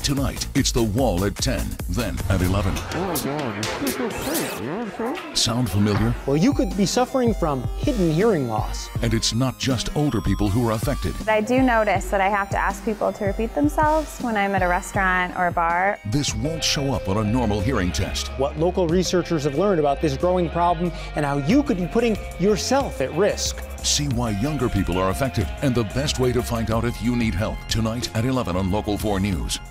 Tonight, it's The Wall at 10, then at 11. Sound familiar? Well, you could be suffering from hidden hearing loss. And it's not just older people who are affected. I do notice that I have to ask people to repeat themselves when I'm at a restaurant or a bar. This won't show up on a normal hearing test. What local researchers have learned about this growing problem and how you could be putting yourself at risk. See why younger people are affected and the best way to find out if you need help. Tonight at 11 on Local 4 News.